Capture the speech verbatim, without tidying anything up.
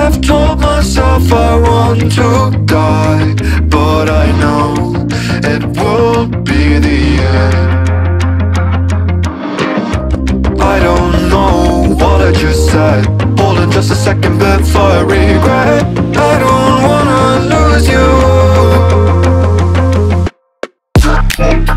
I've told myself I want to die, but I know it won't be the end. I don't know what I just said, holding just a second before I regret. I don't wanna lose you.